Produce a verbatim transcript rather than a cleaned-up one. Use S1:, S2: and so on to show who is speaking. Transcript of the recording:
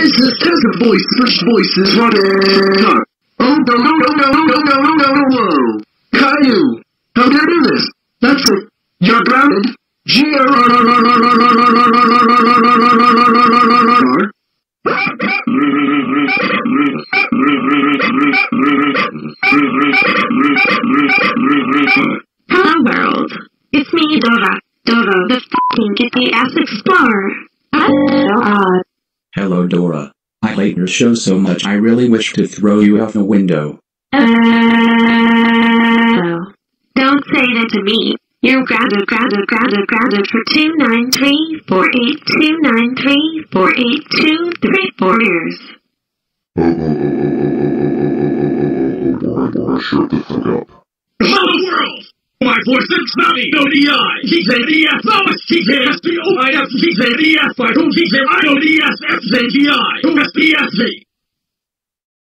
S1: This is test of VoiceForge Voices. Oh, no, no, no, no, no, no, no, no, no, no. Caillou, how dare you do this? That's it. You're grounded. G R R R R R R R R.
S2: Hello world, it's me Dora, Dora the fucking kick-ass explorer. That's so odd.
S3: Hello Dora, I hate your show so much I really wish to throw you out the window.
S2: Oh, don't say that to me. You're grounded, grounded, grounded, grounded for two nine three, four eight two nine three, four eight two three four years.
S4: Oh, oh, oh, oh, oh, oh, oh, Dora, Dora, shut the fuck up.
S5: Hello world! Y four six nine, no D I, G J D F, no S T J S P O I F, G J D F, I don't G J I, no D S F J G I, no S D F Z.